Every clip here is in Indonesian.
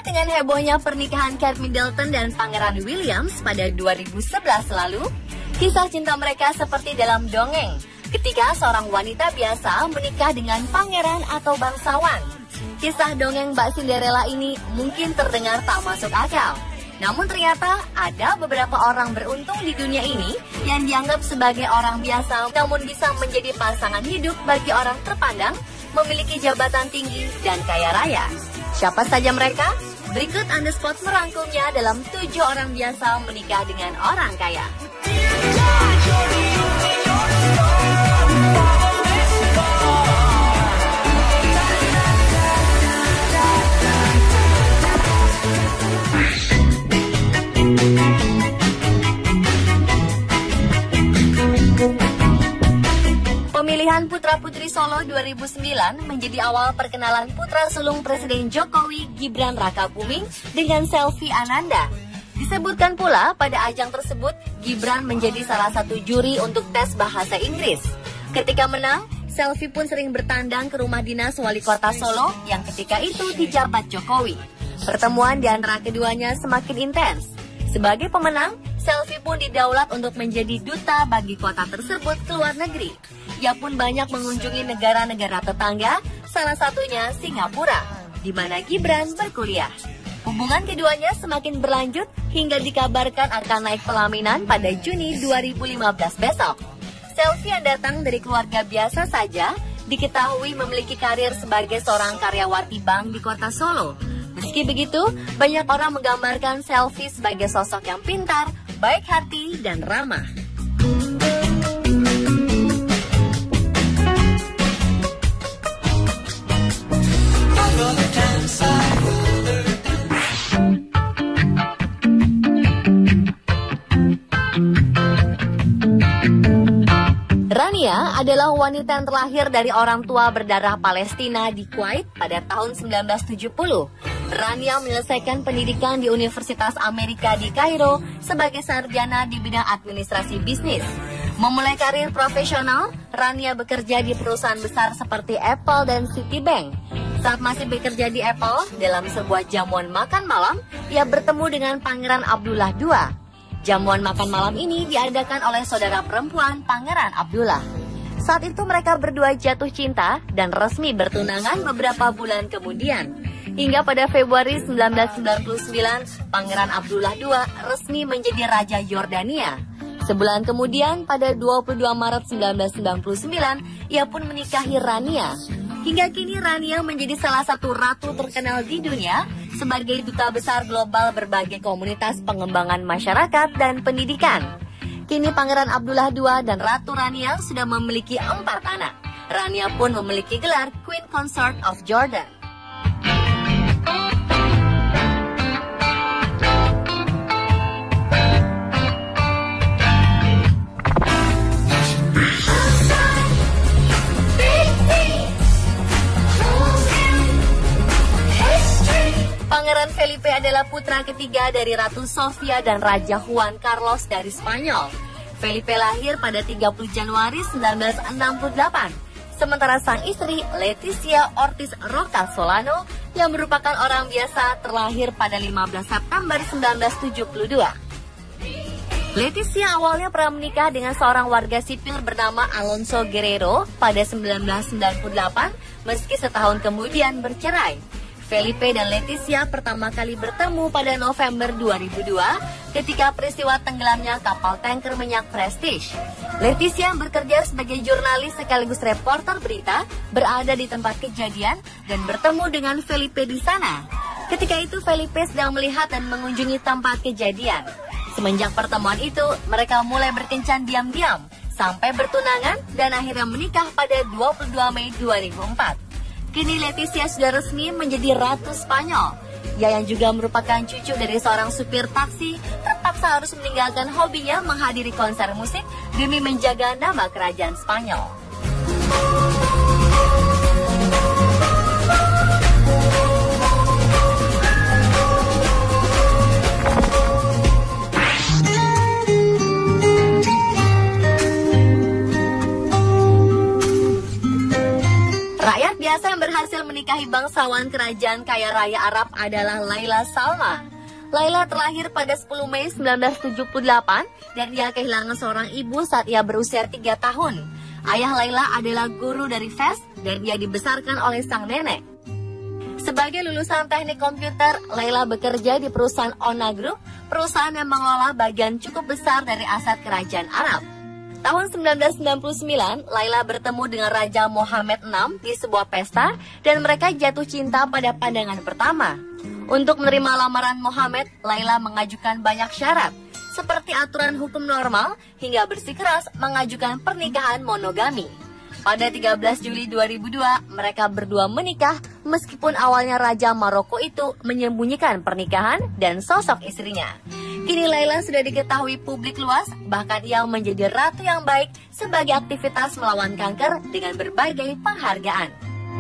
dengan hebohnya pernikahan Kate Middleton dan Pangeran William pada 2011 lalu, kisah cinta mereka seperti dalam dongeng ketika seorang wanita biasa menikah dengan pangeran atau bangsawan. Kisah dongeng Mbak Cinderella ini mungkin terdengar tak masuk akal. Namun ternyata ada beberapa orang beruntung di dunia ini yang dianggap sebagai orang biasa namun bisa menjadi pasangan hidup bagi orang terpandang, memiliki jabatan tinggi dan kaya raya. Siapa saja mereka? Berikut On The Spot merangkumnya dalam 7 orang biasa menikah dengan orang kaya. Pemilihan Putra-Putri Solo 2009 menjadi awal perkenalan putra sulung Presiden Jokowi, Gibran Rakabuming, dengan Selvi Ananda. Disebutkan pula pada ajang tersebut, Gibran menjadi salah satu juri untuk tes bahasa Inggris. Ketika menang, Selvi pun sering bertandang ke rumah dinas wali kota Solo yang ketika itu dijabat Jokowi. Pertemuan di antara keduanya semakin intens. Sebagai pemenang, Selvi pun didaulat untuk menjadi duta bagi kota tersebut ke luar negeri. Ia pun banyak mengunjungi negara-negara tetangga, salah satunya Singapura, di mana Gibran berkuliah. Hubungan keduanya semakin berlanjut hingga dikabarkan akan naik pelaminan pada Juni 2015 besok. Selvi yang datang dari keluarga biasa saja, diketahui memiliki karir sebagai seorang karyawati bank di kota Solo. Meski begitu, banyak orang menggambarkan Selvi sebagai sosok yang pintar, baik hati, dan ramah. Rania adalah wanita yang terlahir dari orang tua berdarah Palestina di Kuwait pada tahun 1970. Rania menyelesaikan pendidikan di Universitas Amerika di Kairo sebagai sarjana di bidang administrasi bisnis. Memulai karir profesional, Rania bekerja di perusahaan besar seperti Apple dan Citibank. Saat masih bekerja di Apple, dalam sebuah jamuan makan malam, ia bertemu dengan Pangeran Abdullah II. Jamuan makan malam ini diadakan oleh saudara perempuan Pangeran Abdullah. Saat itu mereka berdua jatuh cinta dan resmi bertunangan beberapa bulan kemudian. Hingga pada Februari 1999, Pangeran Abdullah II resmi menjadi Raja Yordania. Sebulan kemudian, pada 22 Maret 1999, ia pun menikahi Rania. Hingga kini Rania menjadi salah satu ratu terkenal di dunia sebagai duta besar global berbagai komunitas pengembangan masyarakat dan pendidikan. Kini Pangeran Abdullah II dan Ratu Rania sudah memiliki 4 anak. Rania pun memiliki gelar Queen Consort of Jordan. Pangeran Felipe adalah putra ketiga dari Ratu Sofia dan Raja Juan Carlos dari Spanyol. Felipe lahir pada 30 Januari 1968. Sementara sang istri, Leticia Ortiz Roca Solano, yang merupakan orang biasa, terlahir pada 15 September 1972. Leticia awalnya pernah menikah dengan seorang warga sipil bernama Alonso Guerrero pada 1998, meski setahun kemudian bercerai. Felipe dan Leticia pertama kali bertemu pada November 2002 ketika peristiwa tenggelamnya kapal tanker minyak Prestige. Leticia yang bekerja sebagai jurnalis sekaligus reporter berita berada di tempat kejadian dan bertemu dengan Felipe di sana. Ketika itu Felipe sedang melihat dan mengunjungi tempat kejadian. Semenjak pertemuan itu, mereka mulai berkencan diam-diam sampai bertunangan dan akhirnya menikah pada 22 Mei 2004. Kini Leticia sudah resmi menjadi Ratu Spanyol. Ia yang juga merupakan cucu dari seorang supir taksi terpaksa harus meninggalkan hobinya menghadiri konser musik demi menjaga nama kerajaan Spanyol. Rakyat biasa yang berharap berhasil menikahi bangsawan kerajaan kaya raya Arab adalah Laila Salma. Laila terlahir pada 10 Mei 1978 dan ia kehilangan seorang ibu saat ia berusia 3 tahun. Ayah Laila adalah guru dari Fes dan ia dibesarkan oleh sang nenek. Sebagai lulusan teknik komputer, Laila bekerja di perusahaan Ona Group, perusahaan yang mengelola bagian cukup besar dari aset kerajaan Arab. Tahun 1999, Laila bertemu dengan Raja Mohammed VI di sebuah pesta dan mereka jatuh cinta pada pandangan pertama. Untuk menerima lamaran Mohammed, Laila mengajukan banyak syarat, seperti aturan hukum normal hingga bersikeras mengajukan pernikahan monogami. Pada 13 Juli 2002, mereka berdua menikah meskipun awalnya Raja Maroko itu menyembunyikan pernikahan dan sosok istrinya. Kini Laila sudah diketahui publik luas, bahkan ia menjadi ratu yang baik sebagai aktivitas melawan kanker dengan berbagai penghargaan.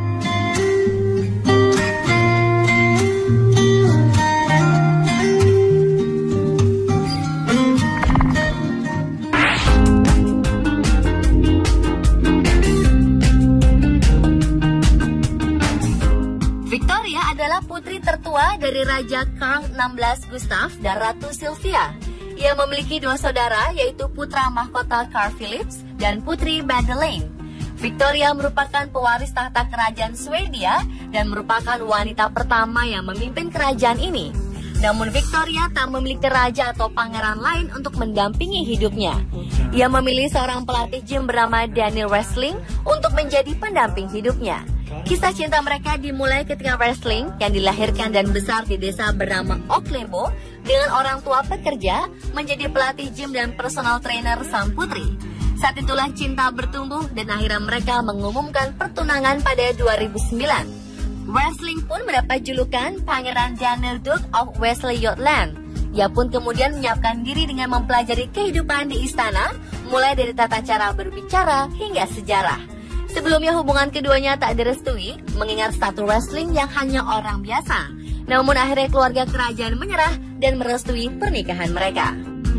Victoria adalah putri tertua dari Raja Karl XVI Gustav dan Ratu Sylvia. Ia memiliki 2 saudara, yaitu putra mahkota Carl Philips dan putri Madeleine. Victoria merupakan pewaris tahta kerajaan Swedia dan merupakan wanita pertama yang memimpin kerajaan ini. Namun Victoria tak memiliki raja atau pangeran lain untuk mendampingi hidupnya. Ia memilih seorang pelatih gym bernama Daniel Wrestling untuk menjadi pendamping hidupnya. Kisah cinta mereka dimulai ketika Wrestling yang dilahirkan dan besar di desa bernama Oklebo dengan orang tua pekerja menjadi pelatih gym dan personal trainer sang putri. Saat itulah cinta bertumbuh dan akhirnya mereka mengumumkan pertunangan pada 2009. Wrestling pun mendapat julukan Pangeran Daniel Duke of Wesley Jutland. Ia pun kemudian menyiapkan diri dengan mempelajari kehidupan di istana, mulai dari tata cara berbicara hingga sejarah. Sebelumnya hubungan keduanya tak direstui, mengingat status Wrestling yang hanya orang biasa. Namun akhirnya keluarga kerajaan menyerah dan merestui pernikahan mereka.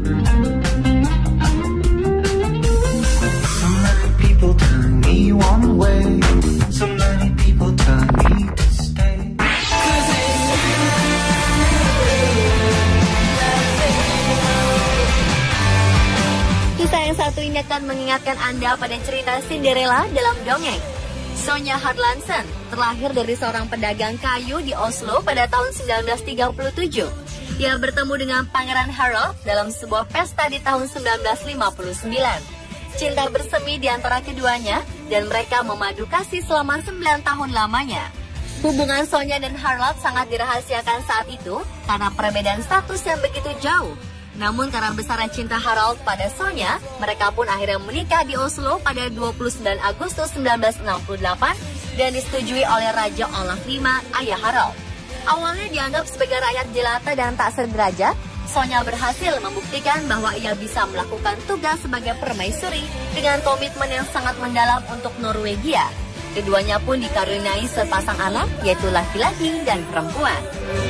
Kisah yang satu ini akan mengingatkan Anda pada cerita Cinderella dalam dongeng. Sonja Harlandsen terlahir dari seorang pedagang kayu di Oslo pada tahun 1937. Ia bertemu dengan Pangeran Harald dalam sebuah pesta di tahun 1959. Cinta bersemi di antara keduanya dan mereka memadu kasih selama 9 tahun lamanya. Hubungan Sonja dan Harald sangat dirahasiakan saat itu karena perbedaan status yang begitu jauh. Namun karena besarnya cinta Harald pada Sonja, mereka pun akhirnya menikah di Oslo pada 29 Agustus 1968 dan disetujui oleh Raja Olaf V, ayah Harald. Awalnya dianggap sebagai rakyat jelata dan tak sederajat, Sonja berhasil membuktikan bahwa ia bisa melakukan tugas sebagai permaisuri dengan komitmen yang sangat mendalam untuk Norwegia. Keduanya pun dikaruniai sepasang anak, yaitu laki-laki dan perempuan.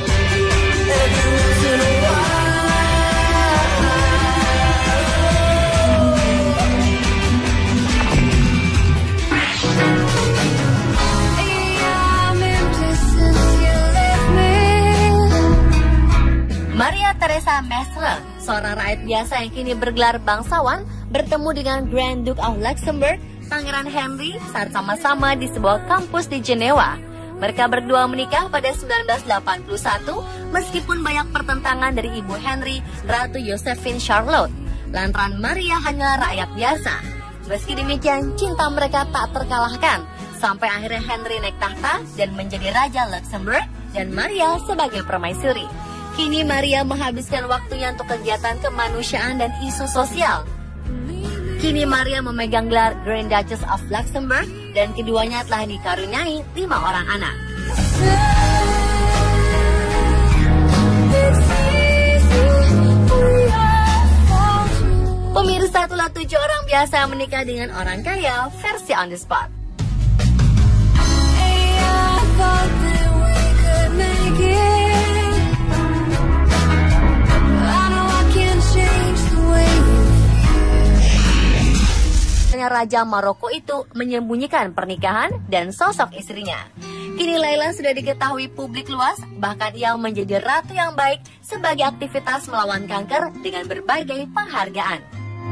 Maria Theresa Maestlin, seorang rakyat biasa yang kini bergelar bangsawan, bertemu dengan Grand Duke of Luxembourg, Pangeran Henry, saat sama-sama di sebuah kampus di Jenewa. Mereka berdua menikah pada 1981, meskipun banyak pertentangan dari ibu Henry, Ratu Josephine Charlotte. Lantaran Maria hanya rakyat biasa. Meski demikian, cinta mereka tak terkalahkan, sampai akhirnya Henry naik tahta dan menjadi Raja Luxembourg dan Maria sebagai permaisuri. Kini Maria menghabiskan waktunya untuk kegiatan kemanusiaan dan isu sosial. Kini Maria memegang gelar Grand Duchess of Luxembourg dan keduanya telah dikaruniai 5 orang anak. Pemirsa, itulah 7 orang biasa yang menikah dengan orang kaya versi On The Spot. Raja Maroko itu menyembunyikan pernikahan dan sosok istrinya. Kini Laila sudah diketahui publik luas, bahkan ia menjadi ratu yang baik sebagai aktivitas melawan kanker dengan berbagai penghargaan.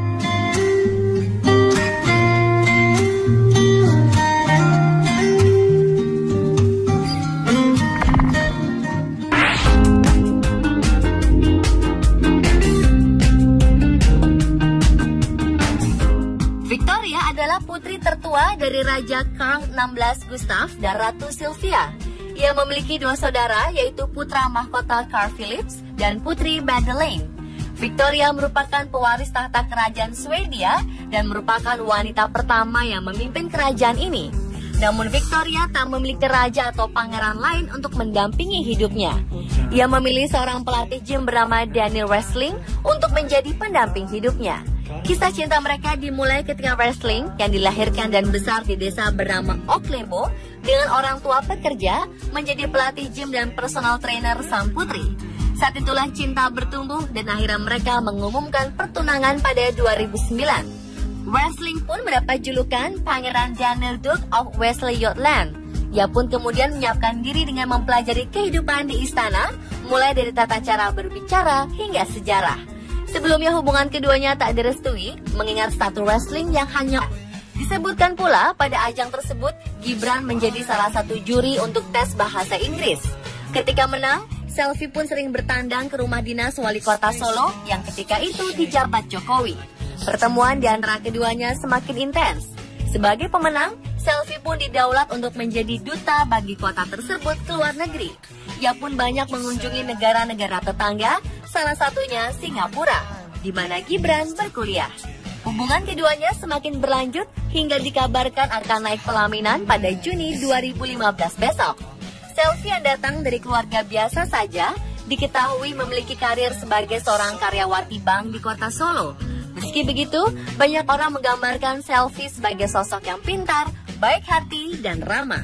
Victoria adalah putri tertua dari Raja Karl XVI Gustav dan Ratu Sylvia. Ia memiliki dua saudara, yaitu putra mahkota Carl Philips dan putri Madeleine. Victoria merupakan pewaris tahta kerajaan Swedia dan merupakan wanita pertama yang memimpin kerajaan ini. Namun Victoria tak memiliki raja atau pangeran lain untuk mendampingi hidupnya. Ia memilih seorang pelatih gym bernama Daniel Wrestling untuk menjadi pendamping hidupnya. Kisah cinta mereka dimulai ketika Wrestling yang dilahirkan dan besar di desa bernama Oklebo dengan orang tua pekerja menjadi pelatih gym dan personal trainer sang putri. Saat itulah cinta bertumbuh dan akhirnya mereka mengumumkan pertunangan pada 2009. Wrestling pun mendapat julukan Pangeran Daniel Duke of Wesley-Jutland. Ia pun kemudian menyiapkan diri dengan mempelajari kehidupan di istana, mulai dari tata cara berbicara hingga sejarah. Sebelumnya hubungan keduanya tak direstui, mengingat status wrestling yang hanya disebutkan pula pada ajang tersebut, Gibran menjadi salah satu juri untuk tes bahasa Inggris. Ketika menang, Selvi pun sering bertandang ke rumah dinas wali kota Solo yang ketika itu dijabat Jokowi. Pertemuan di antara keduanya semakin intens. Sebagai pemenang, Selvi pun didaulat untuk menjadi duta bagi kota tersebut ke luar negeri. Ia pun banyak mengunjungi negara-negara tetangga, salah satunya Singapura, di mana Gibran berkuliah. Hubungan keduanya semakin berlanjut hingga dikabarkan akan naik pelaminan pada Juni 2015 besok. Selvi yang datang dari keluarga biasa saja, diketahui memiliki karir sebagai seorang karyawati bank di kota Solo. Meski begitu, banyak orang menggambarkan Selvi sebagai sosok yang pintar, baik hati, dan ramah.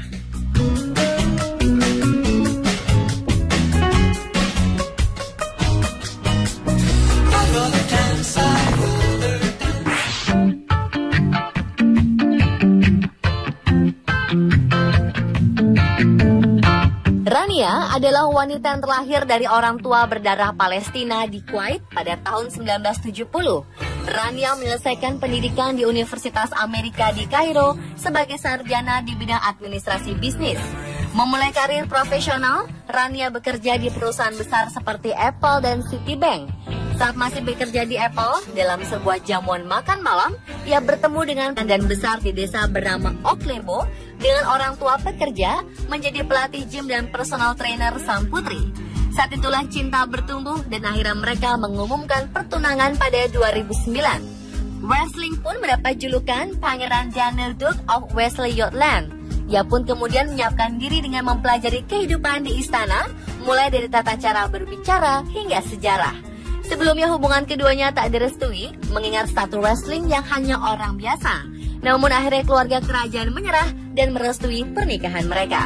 Rania adalah wanita yang terlahir dari orang tua berdarah Palestina di Kuwait pada tahun 1970. Rania menyelesaikan pendidikan di Universitas Amerika di Kairo sebagai sarjana di bidang administrasi bisnis. Memulai karir profesional, Rania bekerja di perusahaan besar seperti Apple dan Citibank. Saat masih bekerja di Apple, dalam sebuah jamuan makan malam, ia bertemu dengan dan besar di desa bernama Oklebo dengan orang tua pekerja menjadi pelatih gym dan personal trainer sang putri. Saat itulah cinta bertumbuh dan akhirnya mereka mengumumkan pertunangan pada 2009. Wrestling pun mendapat julukan Pangeran Daniel Duke of Wesley-Jutland. Ia pun kemudian menyiapkan diri dengan mempelajari kehidupan di istana, mulai dari tata cara berbicara hingga sejarah. Sebelumnya hubungan keduanya tak direstui, mengingat status wrestling yang hanya orang biasa. Namun akhirnya keluarga kerajaan menyerah dan merestui pernikahan mereka.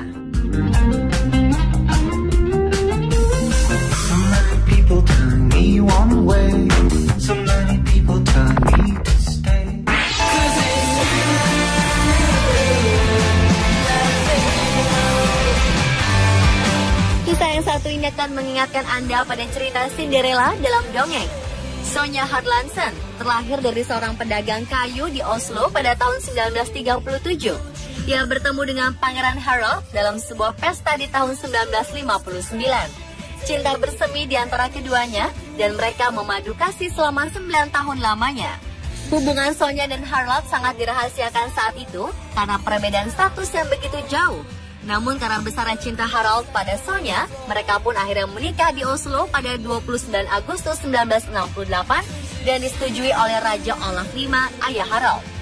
Kisah yang satu ini akan mengingatkan Anda pada cerita Cinderella dalam dongeng. Sonja Harlandsen terlahir dari seorang pedagang kayu di Oslo pada tahun 1937. Ia bertemu dengan Pangeran Harald dalam sebuah pesta di tahun 1959. Cinta bersemi di antara keduanya dan mereka memadu kasih selama 9 tahun lamanya. Hubungan Sonja dan Harald sangat dirahasiakan saat itu karena perbedaan status yang begitu jauh. Namun karena besarnya cinta Harald pada Sonja, mereka pun akhirnya menikah di Oslo pada 29 Agustus 1968 dan disetujui oleh Raja Olaf V, ayah Harald.